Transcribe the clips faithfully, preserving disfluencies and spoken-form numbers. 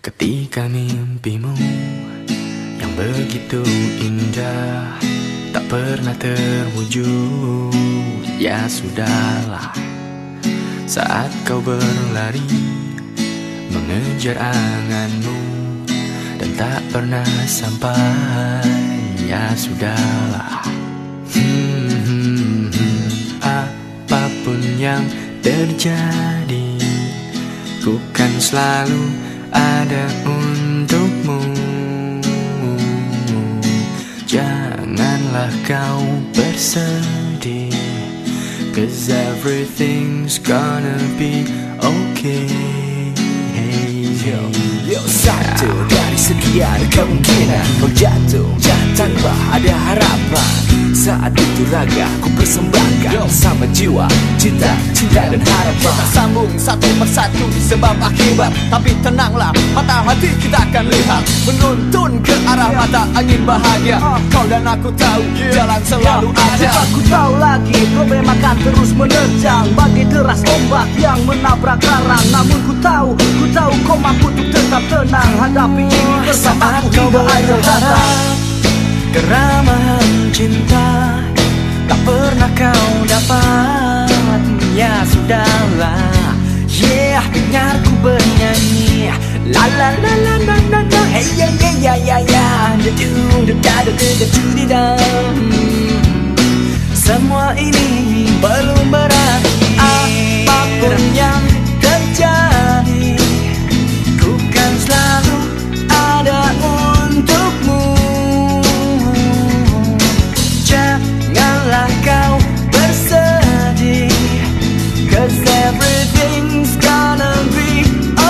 Ketika mimpimu yang begitu indah tak pernah terwujud, ya sudahlah. Saat kau berlari mengejar anganmu dan tak pernah sampai, ya sudahlah. hmm, hmm, hmm. Apapun yang terjadi, ku kan selalu ada untukmu. Janganlah kau bersedih, 'cause everything's gonna be okay. Yo, yo, satu dari sekian kemungkinan kau jatuh tanpa ada harapan. Saat itu raga ku persembahkan sama jiwa, cinta, cinta dan harapan. Kita sambung satu persatu sebab akibat. Tapi tenanglah, mata hati kita akan lihat, menuntun ke arah mata angin bahagia. Kau dan aku tahu jalan selalu ada. Aku tahu lagi problem akan terus menerjang bagai deras ombak yang menabrak karang. Namun ku tahu, ku tahu kau mampu untuk tetap tenang hadapi ini bersamaku hingga akhir datang. Keramahan cinta tak pernah kau dapat, ya sudahlah. Yeah, dengarku bernyanyi, la la la la la la la, hey ya ya ya ya ya, da da da da da da da. Semua ini belum berarti. Apapun yang terjadi, ku kan selalu ada untukmu. Janganlah kau bersedih, 'cause everything's gonna be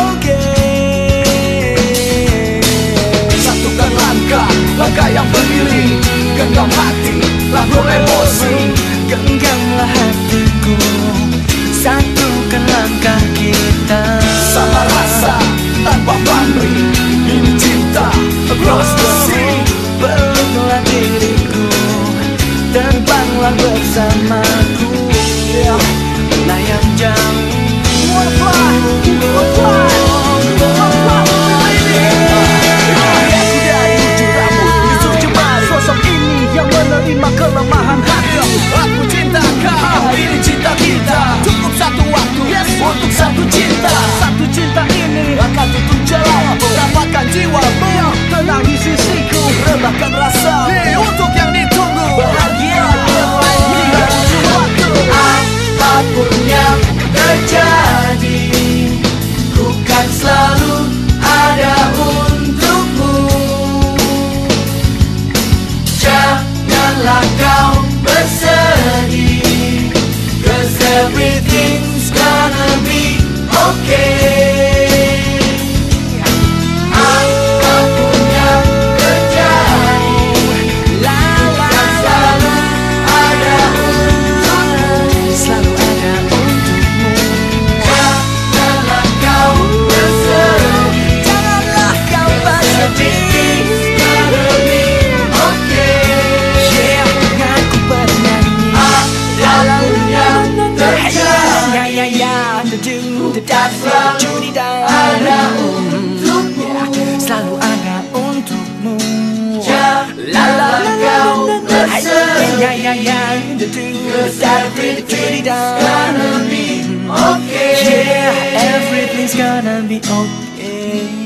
okay. Satukan langkah, langkah yang berdiri, genggam hati, lalu emosi. Genggamlah hatiku, satukan langkah kita. Sama rasa, tanpa pamrih, ini cinta across the sea. Peluklah diriku, terbanglah bersamaku, melayang jauh. Wanna fly, wanna fly, wanna fly. Aku dari ujung rambut di ujung jemari, sosok ini yang menerima kelemahan hati. Aku cinta kau, ini cinta kita. Cukup satu waktu untuk satu cinta. Satu cinta ini Akan tutup jalan, dapatkan jiwamu tenang di sisiku, rebahkan rasa untuk yang ditunggu. bahagia hingga ujung waktu. Apapun yang terjadi, ku kan selalu ada untukmu. Janganlah kau bersedih, 'cause everything's gonna be okay. Apapun yang terjadi, kan selalu ada untukmu. Selalu ada untukmu. Janganlah kau bersedih, janganlah kau bersedih. Gonna be okay. Yeah, denganku bernyanyi, apapun yang terjadi, ya ya ya, da do da da Judy da, ada untukmu. Selalu ada untukmu. Janganlah kau bersedih, ya ya ya, da do da da Judy da. Gonna be okay. Yeah, everything's gonna be okay.